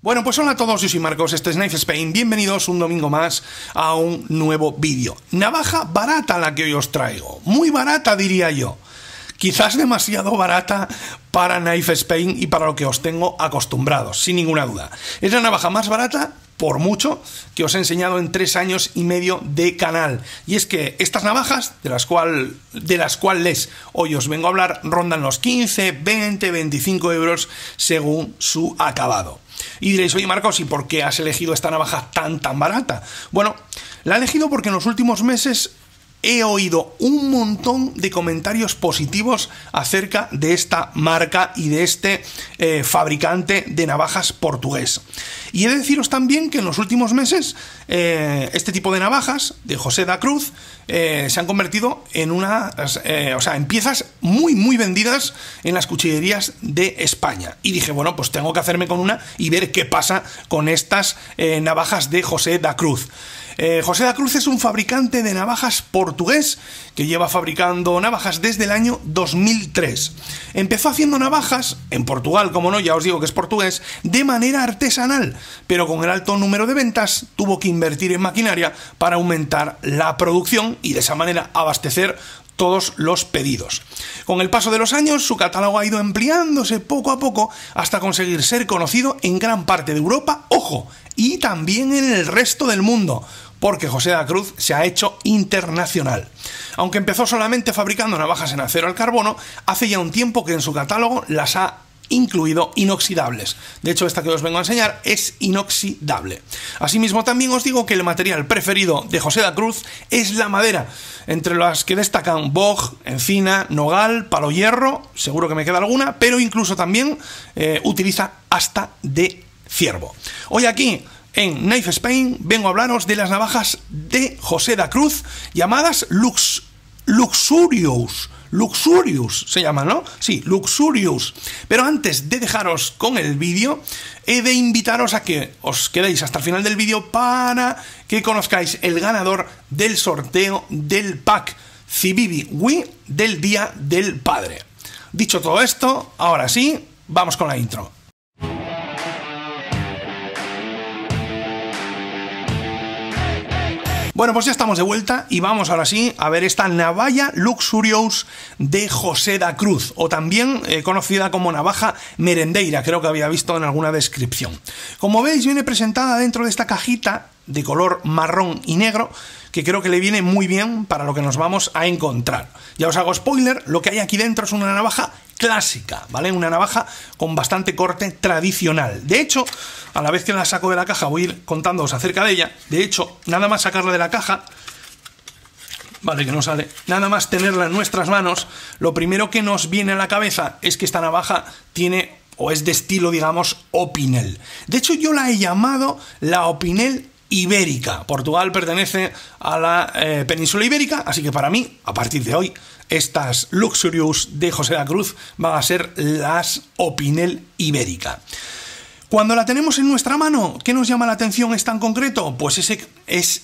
Bueno, pues hola a todos, yo soy Marcos, este es Knife Spain, bienvenidos un domingo más a un nuevo vídeo. Navaja barata la que hoy os traigo, muy barata diría yo, quizás demasiado barata para Knife Spain y para lo que os tengo acostumbrados, sin ninguna duda. Es la navaja más barata, por mucho, que os he enseñado en 3 años y medio de canal. Y es que estas navajas, de las cuales hoy os vengo a hablar, rondan los 15, 20, 25 euros según su acabado. Y diréis, oye Marcos, ¿y por qué has elegido esta navaja tan barata? Bueno, la he elegido porque en los últimos meses he oído un montón de comentarios positivos acerca de esta marca y de este fabricante de navajas portugués. Y he de deciros también que en los últimos meses este tipo de navajas de José da Cruz se han convertido en en piezas muy vendidas en las cuchillerías de España. Y dije, bueno, pues tengo que hacerme con una y ver qué pasa con estas navajas de José da Cruz. José da Cruz es un fabricante de navajas portugués que lleva fabricando navajas desde el año 2003. Empezó haciendo navajas, en Portugal, como no, ya os digo que es portugués, de manera artesanal, pero con el alto número de ventas tuvo que invertir en maquinaria para aumentar la producción y de esa manera abastecer todos los pedidos. Con el paso de los años, su catálogo ha ido ampliándose poco a poco hasta conseguir ser conocido en gran parte de Europa, ojo, y también en el resto del mundo, porque José da Cruz se ha hecho internacional. Aunque empezó solamente fabricando navajas en acero al carbono, hace ya un tiempo que en su catálogo las ha incluido inoxidables. De hecho, esta que os vengo a enseñar es inoxidable. Asimismo, también os digo que el material preferido de José da Cruz es la madera, entre las que destacan boj, encina, nogal, palo hierro, seguro que me queda alguna, pero incluso también utiliza hasta de ciervo. Hoy aquí en Knife Spain vengo a hablaros de las navajas de José da Cruz llamadas Luxurious se llama, ¿no? Sí, Luxurious. Pero antes de dejaros con el vídeo, he de invitaros a que os quedéis hasta el final del vídeo para que conozcáis el ganador del sorteo del pack Civivi Wii del Día del Padre. Dicho todo esto, ahora sí, vamos con la intro. Bueno, pues ya estamos de vuelta y vamos ahora sí a ver esta navaja Luxurious de José da Cruz, o también conocida como navaja merendeira, creo que había visto en alguna descripción. Como veis, viene presentada dentro de esta cajita de color marrón y negro, que creo que le viene muy bien para lo que nos vamos a encontrar. Ya os hago spoiler, lo que hay aquí dentro es una navaja clásica, ¿vale? Una navaja con bastante corte tradicional. De hecho, a la vez que la saco de la caja voy a ir contándoos acerca de ella. De hecho, nada más sacarla de la caja, vale, que no sale, nada más tenerla en nuestras manos, lo primero que nos viene a la cabeza es que esta navaja tiene, o es de estilo, digamos, Opinel. De hecho, yo la he llamado la Opinel ibérica. Portugal pertenece a la península ibérica, así que para mí, a partir de hoy, estas Luxurious de José da Cruz van a ser las Opinel ibérica. Cuando la tenemos en nuestra mano, ¿qué nos llama la atención esta en concreto? Pues es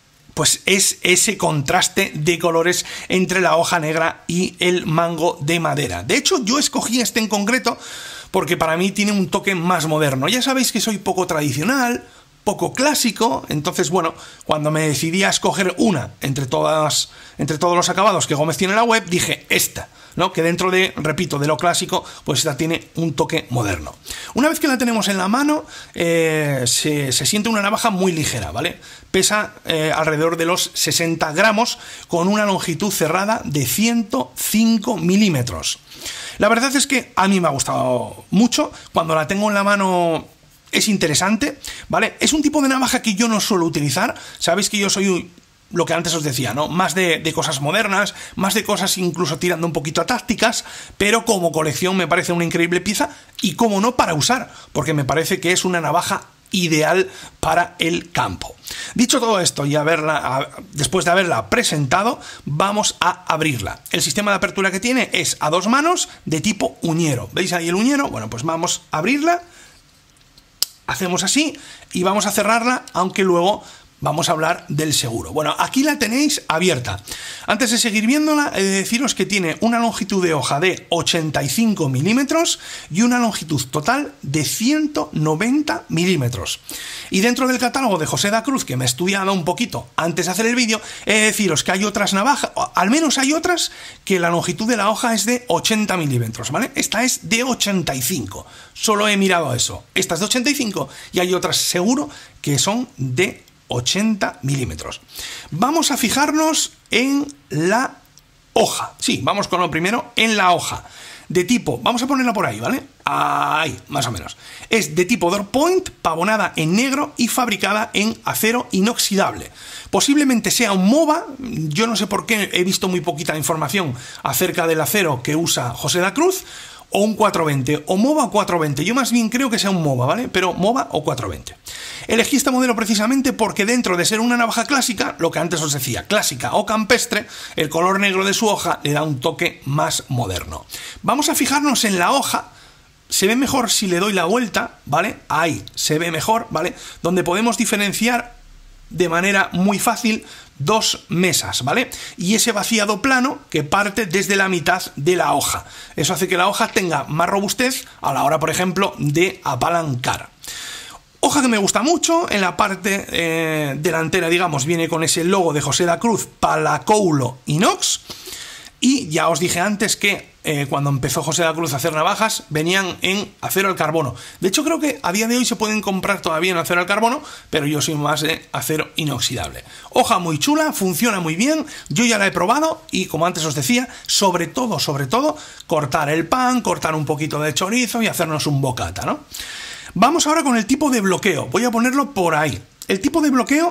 ese contraste de colores entre la hoja negra y el mango de madera. De hecho, yo escogí este en concreto porque para mí tiene un toque más moderno. Ya sabéis que soy poco tradicional, poco clásico, entonces bueno, cuando me decidí a escoger una entre todos los acabados que Gómez tiene en la web, dije esta, ¿no? Que dentro de, repito, de lo clásico, pues esta tiene un toque moderno. Una vez que la tenemos en la mano, se siente una navaja muy ligera, ¿vale? Pesa alrededor de los 60 gramos, con una longitud cerrada de 105 milímetros. La verdad es que a mí me ha gustado mucho. Cuando la tengo en la mano es interesante, ¿vale? Es un tipo de navaja que yo no suelo utilizar. Sabéis que yo soy lo que antes os decía, ¿no? Más de cosas modernas, más de cosas incluso tirando un poquito a tácticas, pero como colección me parece una increíble pieza y como no para usar, porque me parece que es una navaja ideal para el campo. Dicho todo esto y después de haberla presentado, vamos a abrirla. El sistema de apertura que tiene es a 2 manos de tipo uñero. ¿Veis ahí el uñero? Bueno, pues vamos a abrirla. Hacemos así y vamos a cerrarla, aunque luego vamos a hablar del seguro. Bueno, aquí la tenéis abierta. Antes de seguir viéndola, he de deciros que tiene una longitud de hoja de 85 milímetros y una longitud total de 190 milímetros. Y dentro del catálogo de José da Cruz, que me he estudiado un poquito antes de hacer el vídeo, he de deciros que hay otras navajas, al menos hay otras, que la longitud de la hoja es de 80 milímetros, ¿vale? Esta es de 85. Solo he mirado eso. Esta es de 85 y hay otras seguro que son de 80 milímetros. Vamos a fijarnos en la hoja. Sí, vamos con lo primero, en la hoja. De tipo, vamos a ponerla por ahí, ¿vale? Ahí, más o menos. Es de tipo Door Point, pavonada en negro y fabricada en acero inoxidable. Posiblemente sea un MOVA, yo no sé por qué he visto muy poquita información acerca del acero que usa José da Cruz, o un 420, o MOVA o 420. Yo más bien creo que sea un MOVA, ¿vale? Pero MOVA o 420. Elegí este modelo precisamente porque dentro de ser una navaja clásica, lo que antes os decía, clásica o campestre, el color negro de su hoja le da un toque más moderno. Vamos a fijarnos en la hoja. Se ve mejor si le doy la vuelta, ¿vale? Ahí se ve mejor, ¿vale? Donde podemos diferenciar de manera muy fácil dos mesas, ¿vale? Y ese vaciado plano que parte desde la mitad de la hoja. Eso hace que la hoja tenga más robustez a la hora, por ejemplo, de apalancar. Hoja que me gusta mucho, en la parte delantera, digamos, viene con ese logo de José da Cruz, Palacoulo Inox. Y ya os dije antes que cuando empezó José da Cruz a hacer navajas, venían en acero al carbono. De hecho, creo que a día de hoy se pueden comprar todavía en acero al carbono, pero yo soy más de acero inoxidable. Hoja muy chula, funciona muy bien, yo ya la he probado y, como antes os decía, sobre todo, cortar el pan, cortar un poquito de chorizo y hacernos un bocata, ¿no? Vamos ahora con el tipo de bloqueo. Voy a ponerlo por ahí. El tipo de bloqueo...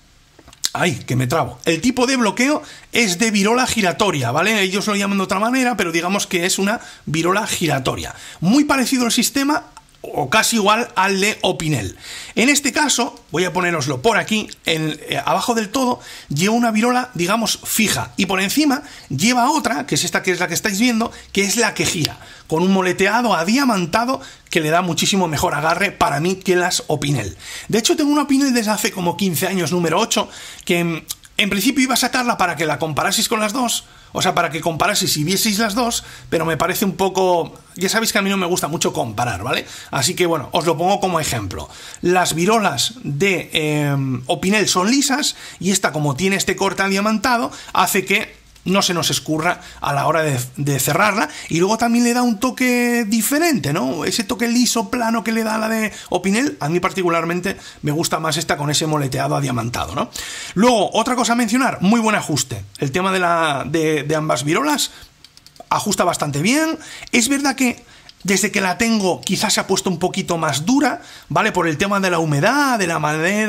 ¡Ay, que me trabo! El tipo de bloqueo es de virola giratoria, ¿vale? Ellos lo llaman de otra manera, pero digamos que es una virola giratoria. Muy parecido al sistema, o casi igual al de Opinel. En este caso, voy a poneroslo por aquí, abajo del todo, lleva una virola, digamos, fija. Y por encima lleva otra, que es esta que es la que estáis viendo, que es la que gira, con un moleteado adiamantado que le da muchísimo mejor agarre para mí que las Opinel. De hecho, tengo una Opinel desde hace como 15 años, número 8, que en principio iba a sacarla para que la comparaseis con las dos, o sea, para que comparaseis y vieseis las dos, pero me parece un poco... Ya sabéis que a mí no me gusta mucho comparar, ¿vale? Así que, bueno, os lo pongo como ejemplo. Las virolas de Opinel son lisas y esta, como tiene este corte adiamantado, hace que no se nos escurra a la hora de cerrarla, y luego también le da un toque diferente, ¿no? Ese toque liso, plano que le da a la de Opinel, a mí particularmente me gusta más esta con ese moleteado adiamantado, ¿no? Luego, otra cosa a mencionar, muy buen ajuste. El tema de ambas virolas ajusta bastante bien. Es verdad que desde que la tengo quizás se ha puesto un poquito más dura, ¿vale? Por el tema de la humedad, de la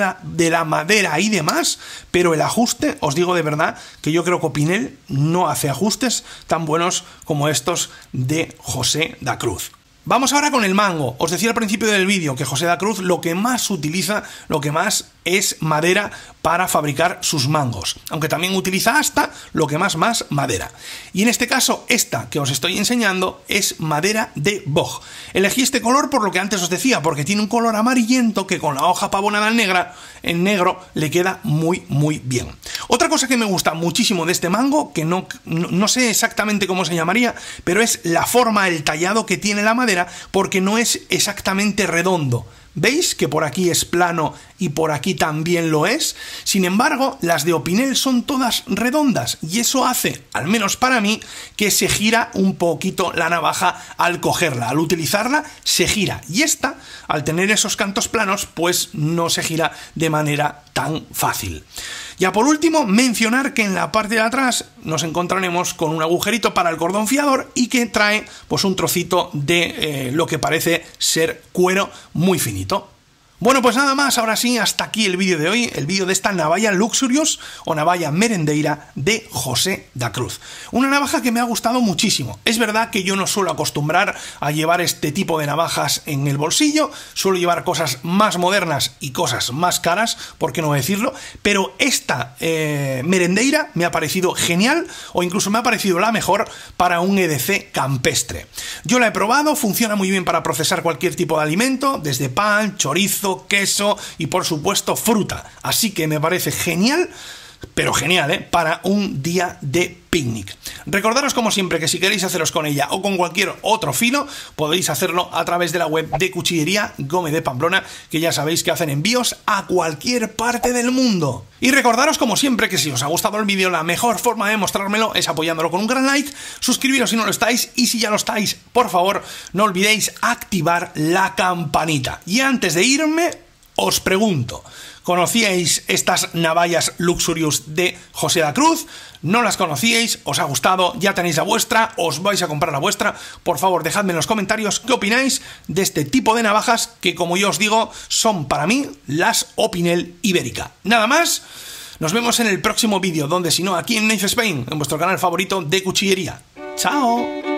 madera y demás, pero el ajuste, os digo de verdad, que yo creo que Opinel no hace ajustes tan buenos como estos de José da Cruz. Vamos ahora con el mango. Os decía al principio del vídeo que José da Cruz lo que más utiliza, lo que más es madera para fabricar sus mangos, aunque también utiliza hasta lo que más madera. Y en este caso, esta que os estoy enseñando es madera de boj. Elegí este color por lo que antes os decía, porque tiene un color amarillento que con la hoja pavonada en negro le queda muy bien. Otra cosa que me gusta muchísimo de este mango, que no sé exactamente cómo se llamaría, pero es la forma, el tallado que tiene la madera, porque no es exactamente redondo. ¿Veis que por aquí es plano y por aquí también lo es? Sin embargo, las de Opinel son todas redondas y eso hace, al menos para mí, que se gira un poquito la navaja al cogerla. Al utilizarla se gira, y esta, al tener esos cantos planos, pues no se gira de manera tan fácil. Ya por último, mencionar que en la parte de atrás nos encontraremos con un agujerito para el cordón fiador y que trae pues un trocito de lo que parece ser cuero muy finito. Bueno, pues nada más, ahora sí, hasta aquí el vídeo de hoy, el vídeo de esta navalla Luxurious o navalla merendeira de José da Cruz. Una navaja que me ha gustado muchísimo. Es verdad que yo no suelo acostumbrar a llevar este tipo de navajas en el bolsillo, suelo llevar cosas más modernas y cosas más caras, por qué no decirlo, pero esta merendeira me ha parecido genial, o incluso me ha parecido la mejor para un EDC campestre. Yo la he probado, funciona muy bien para procesar cualquier tipo de alimento, desde pan, chorizo, chorizo, queso y por supuesto fruta. Así que me parece genial, pero genial, para un día de picnic. Recordaros como siempre que si queréis haceros con ella o con cualquier otro filo, podéis hacerlo a través de la web de Cuchillería Gómez de Pamplona, que ya sabéis que hacen envíos a cualquier parte del mundo. Y recordaros como siempre que si os ha gustado el vídeo, la mejor forma de mostrármelo es apoyándolo con un gran like, suscribiros si no lo estáis, y si ya lo estáis, por favor, no olvidéis activar la campanita. Y antes de irme, os pregunto, ¿conocíais estas navallas Luxurious de José da Cruz? ¿No las conocíais? ¿Os ha gustado? ¿Ya tenéis la vuestra? ¿Os vais a comprar la vuestra? Por favor, dejadme en los comentarios qué opináis de este tipo de navajas que, como yo os digo, son para mí las Opinel Ibérica. Nada más, nos vemos en el próximo vídeo, donde si no, aquí en Knife Spain, en vuestro canal favorito de cuchillería. ¡Chao!